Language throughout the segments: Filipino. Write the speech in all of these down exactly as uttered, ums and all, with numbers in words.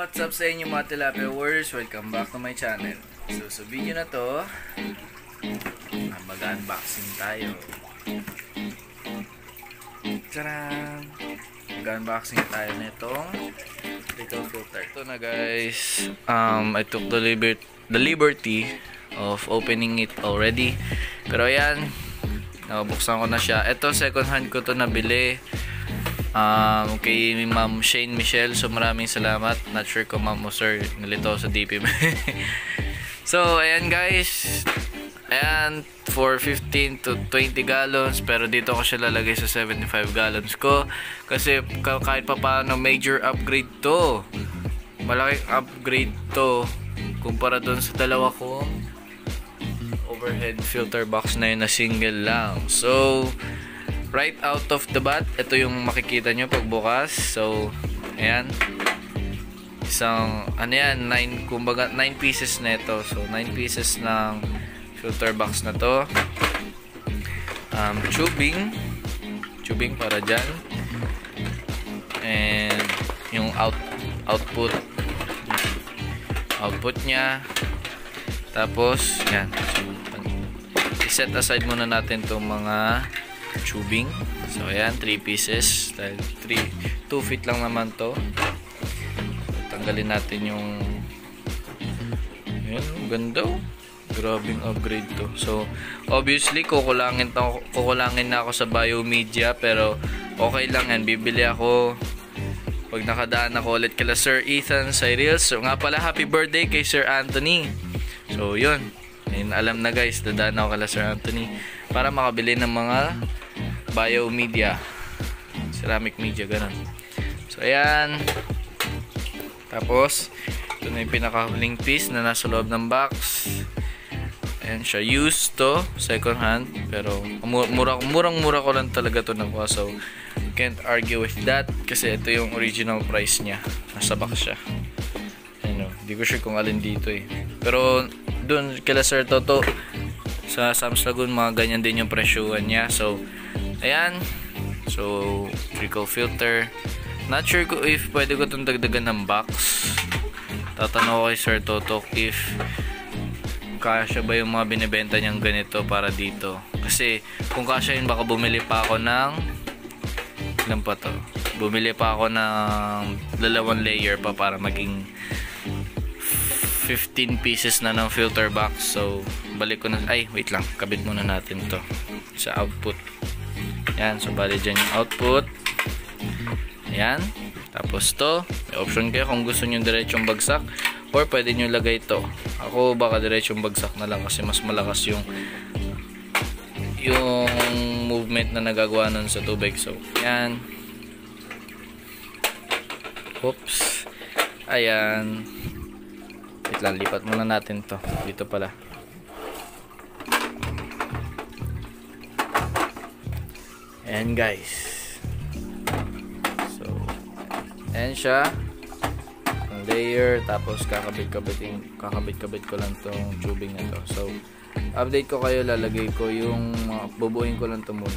What's up sa inyo mga tilapia warriors? Welcome back to my channel. So sa video na to, mag-unboxing tayo. Tcharam! Mag-unboxing tayo nitong Trickle filter. Ito na guys, um, I took the, liber the liberty of opening it already. Pero ayan, nabuksan ko na siya. Ito second hand ko to nabili. Um, kay Ma'am Shane Michelle. So maraming salamat. Not sure kung ma'am o sir nalito sa D P M. So ayan guys, ayan for fifteen to twenty gallons. Pero dito ko siya lalagay sa seventy-five gallons ko. Kasi kahit pa paano major upgrade to. Malaking upgrade to kumpara dun sa dalawa ko overhead filter box na yun na single lang. So right out of the bat, ito yung makikita nyo pagbukas. So, ayan. Isang, ano yan, nine, kumbaga, nine pieces na ito. So, nine pieces ng filter box na to. Um, tubing. Tubing para dyan. And, yung out, output. Output niya. Tapos, yan. So, i-set aside muna natin itong mga tubing. So ayan, three pieces. Dahil two feet lang naman to. So, tanggalin natin yung ayan, ganda. Grabing upgrade to. So obviously kukulangin, to, kukulangin na ako sa biomedia. Pero okay lang yan. Bibili ako pag nakadaan ako ulit kila Sir Ethan Cyrils. So nga pala, happy birthday kay Sir Anthony. So yun, ayun, alam na guys, dadaan ako kila Sir Anthony para makabili ng mga biomedia, ceramic media, ganun. So ayan. Tapos ito na yung pinakahuling piece na nasa loob ng box. Ayan siya, used to, second hand, pero murang murang mura ko lang talaga to nakuha. So can't argue with that kasi ito yung original price niya, nasa box siya. Ano, hindi ko sure kung alin dito eh, pero dun kila Sir Toto sa Sam's Lagoon, mga ganyan din yung presyuhan niya. So ayan, so trickle filter. Not sure ko if pwede ko itong dagdagan ng box. Tatanong ko kay Sir Toto if kasya ba yung mga binibenta niyang ganito para dito. Kasi kung kasya yun, baka bumili pa ako ng ilan pa to? Bumili pa ako ng dalawang layer pa para maging fifteen pieces na ng filter box. So balik ko na, ay wait lang, kabit muna natin to sa output. Yan, so bali dyan yung output. Ayan. Tapos to, may option kayo kung gusto nyo diretsong bagsak or pwede nyo lagay to. Ako baka diretsong bagsak na lang kasi mas malakas yung yung movement na nagagawa nun sa tubig. So, yan. Oops. Ayan. Wait lang, lipat muna natin to. Dito pala. Ayan guys. So ayan siya, ang layer. Tapos kakabit-kabitin, kakabit-kabit ko lang tong tubing na to. So update ko kayo, lalagay ko yung uh, bubuin ko lang to muna.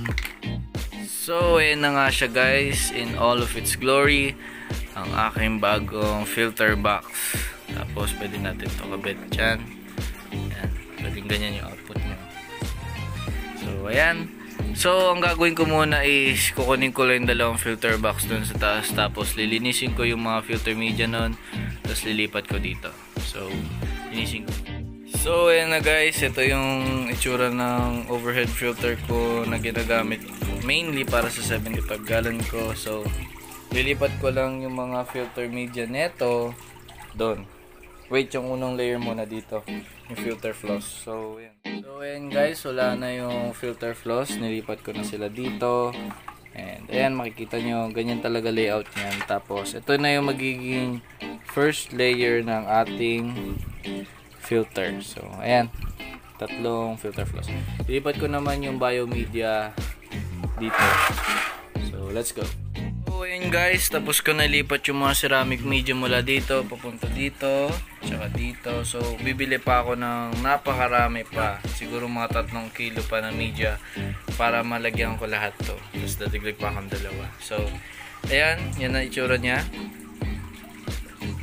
So ayan na nga siya guys, in all of its glory, ang aking bagong filter box. Tapos pwede natin to kabit dyan. Ayan, pwedeng ganyan yung output niya. So ayan. So, ang gagawin ko muna is kukunin ko lang yung dalawang filter box dun sa taas. Tapos, lilinisin ko yung mga filter media nun. Tapos, lilipat ko dito. So, linisin ko. So, ayan na guys. Ito yung itsura ng overhead filter ko na ginagamit mainly para sa seventy-five gallon ko. So, lilipat ko lang yung mga filter media neto doon. Wait, yung unang layer muna dito, yung filter floss. So, ayan. So, ayan guys, wala na yung filter floss. Nilipat ko na sila dito. And, ayan, makikita nyo, ganyan talaga layout niyan. Tapos, ito na yung magiging first layer ng ating filter. So, ayan, tatlong filter floss. Nilipat ko naman yung biomedia dito. So, let's go. So, ayan guys, tapos ko nalipat yung mga ceramic media mula dito, papunta dito, tsaka dito. So, bibili pa ako ng napakarami pa. Siguro mga tatlong kilo pa na media para malagyan ko lahat to. Tapos datiglig pa akong dalawa. So, ayan, yan ang itsura niya.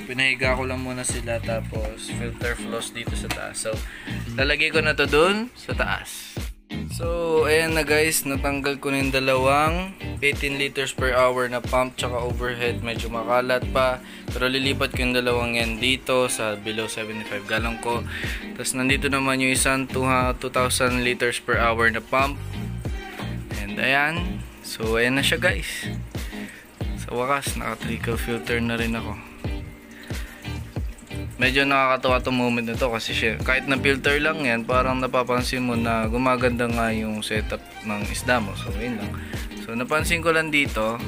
pinahiga ko lang muna sila, tapos filter floss dito sa taas. So, lalagay ko na to dun sa taas. So, ayan na guys, natanggal ko na yung dalawang eighteen liters per hour na pump tsaka overhead. Medyo makalat pa, pero lilipat ko yung dalawang yan dito sa below seventy-five gallon ko. Tapos nandito naman yung isang two thousand liters per hour na pump. And ayan, so ayan na siya guys. Sa wakas, naka trickle filter na rin ako. Medyo nakakatawa itong moment na to kasi siya, kahit na filter lang yan, parang napapansin mo na gumaganda nga yung setup ng isda mo. So yun lang. So napansin ko lang dito,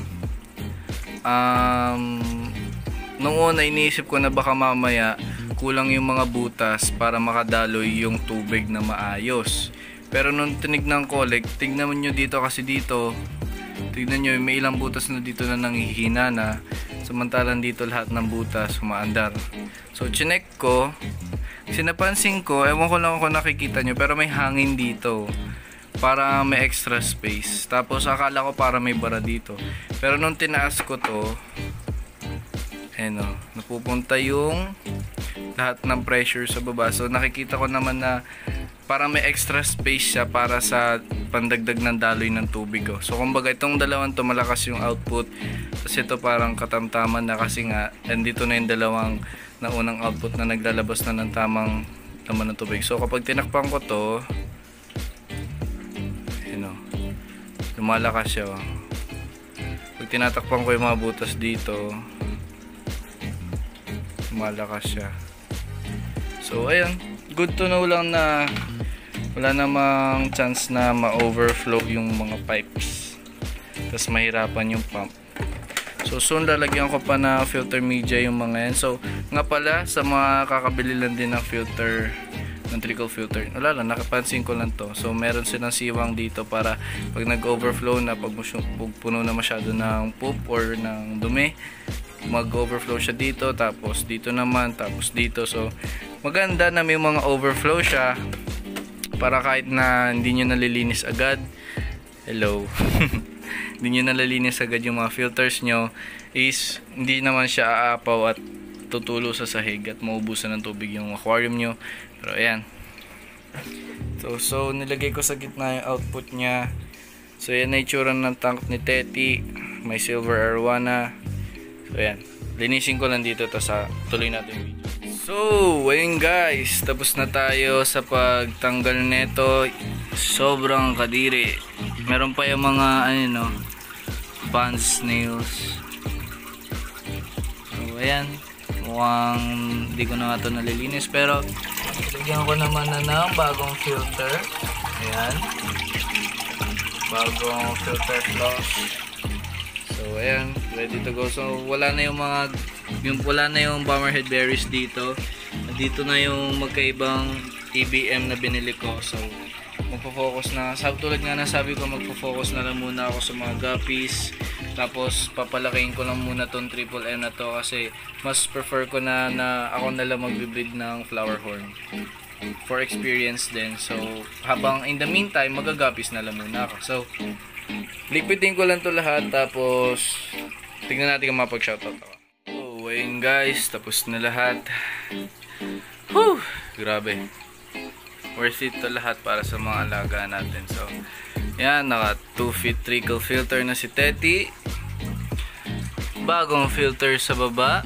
um, nung una iniisip ko na baka mamaya kulang yung mga butas para makadaloy yung tubig na maayos. Pero nung tinignan ko, like, tignan nyo dito kasi dito, tignan nyo may ilang butas na dito na nanghihina na, samantalang dito lahat ng butas humaandar. So chinek ko, kasi napansin ko, ewan ko lang kung nakikita nyo, pero may hangin dito para may extra space. Tapos akala ko para may bara dito, pero nung tinaas ko to, ayun o, napupunta yung lahat ng pressure sa baba. So nakikita ko naman na para may extra space siya para sa pandagdag ng daloy ng tubig ko. So kumbaga itong dalawang to malakas yung output, kasi ito parang katamtaman na kasi nga andito na yung dalawang na unang output na naglalabas na ng tamang laman ng tubig. So kapag tinakpan ko to, ayun o, lumalakas siya o. Pag tinatakpan ko yung mga butas dito, lumalakas siya. So ayan, good to know lang na wala namang chance na ma-overflow yung mga pipes, tapos mahirapan yung pump. So soon lalagyan ko pa na filter media yung mga yan. So nga pala, sa mga kakabili lang din ng filter, ng trickle filter, wala lang, nakapansin ko lang to. So meron silang siwang dito para pag nag-overflow na, pag puno na masyado ng poop or ng dumi, mag-overflow siya dito, tapos dito naman, tapos dito. So maganda na may mga overflow siya para kahit na hindi nyo nalilinis agad, hello hindi nyo nalilinis agad yung mga filters nyo, is hindi naman siya aapaw at tutulo sa sahig at maubusan ng tubig yung aquarium nyo. Pero ayan, so, so nilagay ko sa gitna yung output nya. So yan na itsura ng tank ni Teti, may silver arowana. So ayan, linisin ko lang dito, tapos tuloy natin yung video. So ayun guys, tapos na tayo sa pagtanggal neto. Sobrang kadiri. Meron pa yung mga ano no, band snails. So ayan, mukhang hindi ko na nga ito nalilinis, pero lagyan ko naman na ng bagong filter. Ayan, bagong filter floss. So ayan, ready to go. So wala na yung mga yung wala na yung bomberhead berries dito. Dito na yung magkaibang E B M na binili ko. So magpo-focus na, sabi tulad nga na sabi ko, magpo-focus na lang muna ako sa mga guppies. Tapos papalakihin ko lang muna tong triple M na to, kasi mas prefer ko na na ako na lang magbe-breed ng flower horn for experience din. So habang in the meantime, mag-guppies na lang muna ako. So liquitin ko lang to lahat, tapos tignan natin kung mapag-shoutout ako. So ayun guys, tapos na lahat. Whew, grabe, worth it to lahat para sa mga alaga natin. So yan, naka two feet trickle filter na si Teti, bagong filter sa baba.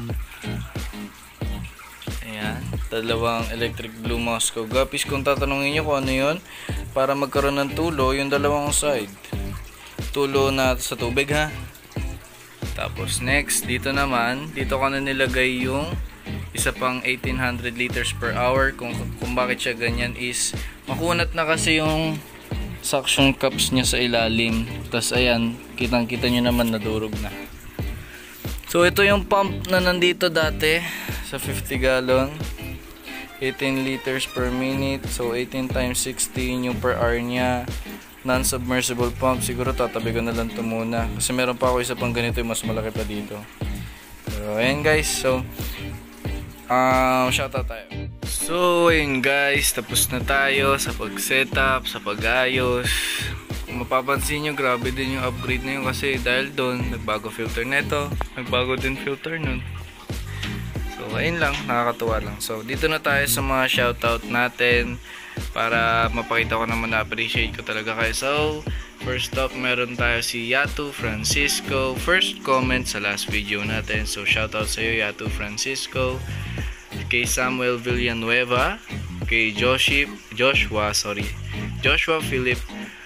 Ayan, dalawang electric blue Moscow guppies. Kung tatanungin nyo kung ano yun, para magkaroon ng tulo yung dalawang side, tulo na sa tubig ha. Tapos next, dito naman, dito ko na nilagay yung isa pang eighteen hundred liters per hour. Kung, kung bakit siya ganyan is makunat na kasi yung suction cups niya sa ilalim. Tapos ayan, kitang kita nyo naman nadurog na. So ito yung pump na nandito dati sa fifty gallon, eighteen liters per minute. So eighteen times sixteen yung per hour niya. Non-submersible pump. Siguro tatabi ko na lang ito muna, kasi meron pa ako isa pang ganito yung mas malaki pa dito. So ayan guys, so Um, shoutout tayo. So ayun guys, tapos na tayo sa pag-setup, sa pag-ayos. Kung mapapansin nyo, grabe din yung upgrade na yun, kasi dahil doon nagbago filter neto, nagbago din filter nun. So ayun lang, nakakatuwa lang. So dito na tayo sa mga shoutout natin para mapakita ko naman na appreciate ko talaga kayo. So first up, meron tayo si Yatu Francisco, first comment sa last video natin. So shoutout sa iyo Yatu Francisco. Kay Samuel Villanueva, kay Joship, Joshua, sorry, Joshua Philip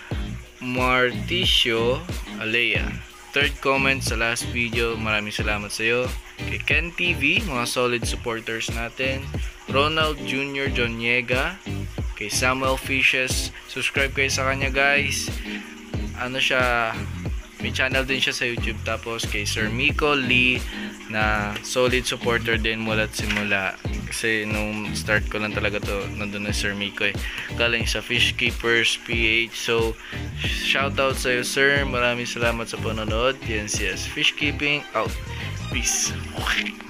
Marticio Alea. Third comment sa last video, maraming salamat sa iyo. Kay Ken T V, mga solid supporters natin. Ronald Junior Joniega, kay Samuel Fishes, subscribe kayo sa kanya guys. Ano siya, may channel din siya sa YouTube. Tapos kay Sir Miko Lee, na solid supporter din mula't simula. Kasi nung start ko lang talaga to, nandun na Sir Miko eh. Galing sa Fish Keepers P H. So shoutout sa iyo sir, maraming salamat sa panonood. Yan si Fish Keeping out. Peace.